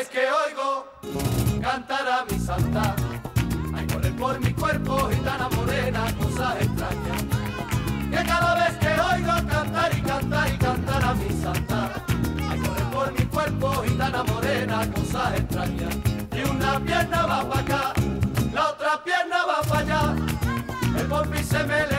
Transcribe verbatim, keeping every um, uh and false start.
vez que oigo cantar a mi santa, hay correr por mi cuerpo gitana morena, cosas extrañas. Que cada vez que oigo cantar y cantar y cantar a mi santa, hay correr por mi cuerpo gitana morena, cosas extrañas. Y una pierna va para acá, la otra pierna va para allá, el pompi se me